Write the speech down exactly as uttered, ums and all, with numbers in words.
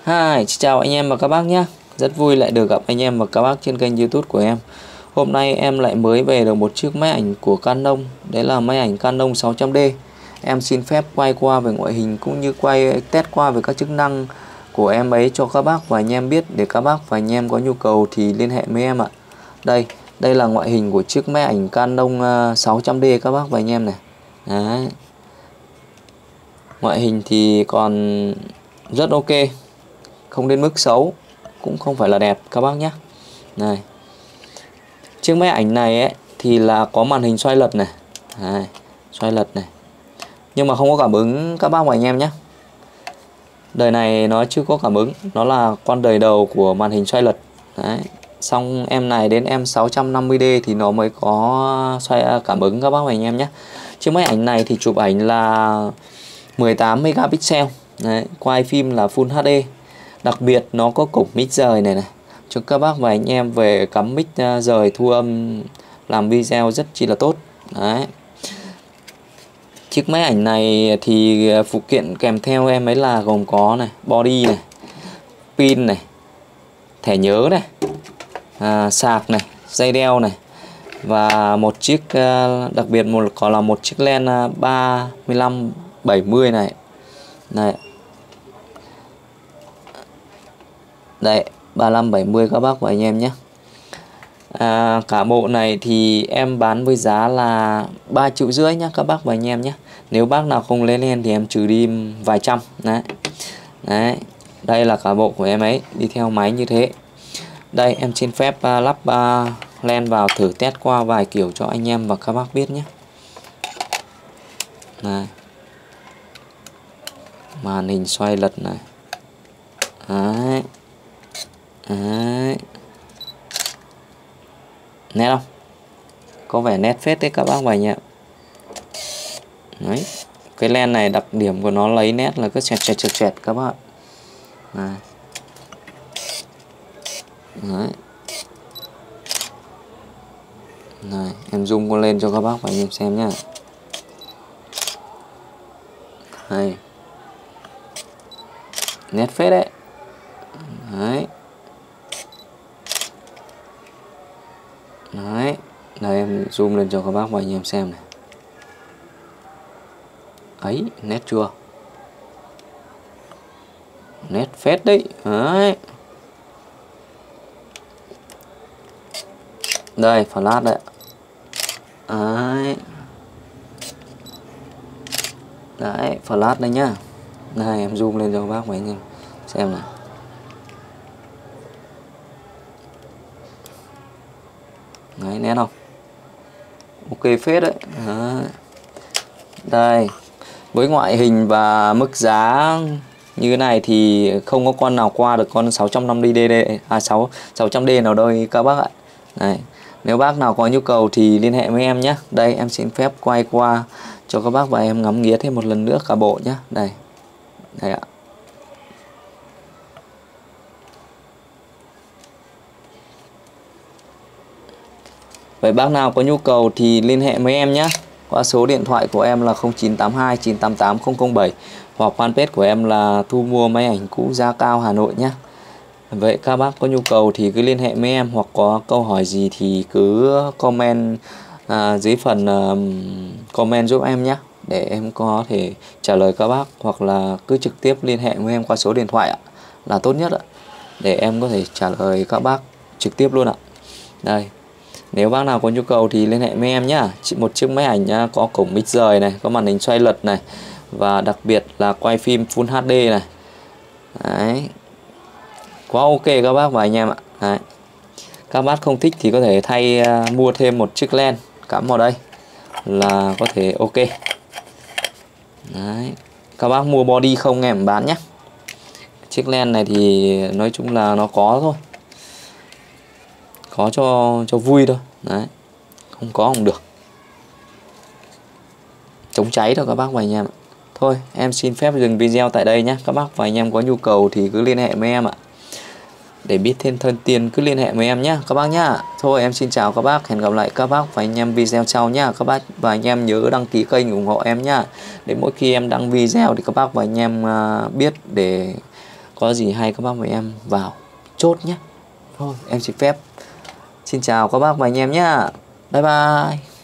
Hi, xin chào anh em và các bác nhé. Rất vui lại được gặp anh em và các bác trên kênh YouTube của em. Hôm nay em lại mới về được một chiếc máy ảnh của Canon. Đấy là máy ảnh Canon sáu trăm D. Em xin phép quay qua về ngoại hình cũng như quay test qua về các chức năng của em ấy cho các bác và anh em biết, để các bác và anh em có nhu cầu thì liên hệ với em ạ. Đây, đây là ngoại hình của chiếc máy ảnh Canon sáu trăm D các bác và anh em này. Đấy. Ngoại hình thì còn rất ok, không đến mức xấu, cũng không phải là đẹp các bác nhé. Này, chiếc máy ảnh này ấy thì là có màn hình xoay lật này, này xoay lật này, nhưng mà không có cảm ứng các bác và anh em nhé. Đời này nó chưa có cảm ứng, nó là con đời đầu của màn hình xoay lật. Đấy. Xong em này đến em sáu trăm năm mươi D thì nó mới có xoay cảm ứng các bác và anh em nhé. Chiếc máy ảnh này thì chụp ảnh là mười tám megapixel. Đấy, quay phim là Full hát đê. Đặc biệt nó có cổng mic rời này này, cho các bác và anh em về cắm mic rời thu âm làm video rất chi là tốt. Đấy. Chiếc máy ảnh này thì phụ kiện kèm theo em ấy là gồm có này, body này, pin này, thẻ nhớ này, à, sạc này, dây đeo này, và một chiếc đặc biệt một còn là một chiếc lens ba mươi lăm bảy mươi này. Này. Đây, ba mươi lăm bảy mươi các bác và anh em nhé. À, cả bộ này thì em bán với giá là ba triệu rưỡi nhé các bác và anh em nhé. Nếu bác nào không lấy len thì em trừ đi vài trăm. Đấy. Đấy. Đây là cả bộ của em ấy, đi theo máy như thế. Đây em xin phép uh, lắp uh, len vào thử test qua vài kiểu cho anh em và các bác biết nhé. Này. Màn hình xoay lật này. Đấy. Đấy. Nét không? Có vẻ nét phết đấy các bác và anh em. Đấy. Cái len này đặc điểm của nó lấy nét là cứ xoẹt xoẹt xoẹt xoẹt các bác. Này. Đấy. Này, em zoom con lên cho các bác và anh em xem nhá. Đây. Nét phết đấy. Đấy. Đấy. Đây em zoom lên cho các bác và anh em xem này. Ấy, nét chưa? Nét phết đấy. Đấy. Đây, flash đấy. Đấy. Đấy, flash đây nhá. Này em zoom lên cho các bác và anh em xem này. Đấy, nét không? Ok phết đấy. Đấy. Đây, với ngoại hình và mức giá như thế này thì không có con nào qua được con sáu trăm năm mươi D à sáu sáu trăm D nào đâu các bác ạ. Này, nếu bác nào có nhu cầu thì liên hệ với em nhé. Đây em xin phép quay qua cho các bác và em ngắm nghía thêm một lần nữa cả bộ nhé. Đây. Đây ạ. Vậy bác nào có nhu cầu thì liên hệ với em nhé. Qua số điện thoại của em là không chín tám hai chín tám tám không không bảy hoặc fanpage của em là thu mua máy ảnh cũ giá cao Hà Nội nhé. Vậy các bác có nhu cầu thì cứ liên hệ với em, hoặc có câu hỏi gì thì cứ comment à, dưới phần à, comment giúp em nhé, để em có thể trả lời các bác, hoặc là cứ trực tiếp liên hệ với em qua số điện thoại ạ, là tốt nhất ạ, để em có thể trả lời các bác trực tiếp luôn ạ. Đây, nếu bác nào có nhu cầu thì liên hệ với em nhá. Một chiếc máy ảnh nhá, có cổng mic rời này, có màn hình xoay lật này, và đặc biệt là quay phim Full hát đê này. Đấy. Quá ok các bác và anh em ạ. Đấy. Các bác không thích thì có thể thay uh, mua thêm một chiếc len cắm vào đây là có thể ok. Đấy. Các bác mua body không em bán nhé. Chiếc len này thì nói chung là nó có thôi, có cho cho vui thôi. Đấy. Không có không được, chống cháy thôi các bác và anh em ạ. Thôi em xin phép dừng video tại đây nhé. Các bác và anh em có nhu cầu thì cứ liên hệ với em ạ. Để biết thêm thông tin cứ liên hệ với em nhé các bác nhá. Thôi em xin chào các bác, hẹn gặp lại các bác và anh em video sau nhá. Các bác và anh em nhớ đăng ký kênh ủng hộ em nhá, để mỗi khi em đăng video thì các bác và anh em biết để Có gì hay các bác và anh em vào chốt nhé. Thôi em xin phép. Xin chào các bác và anh em nhé. Bye bye.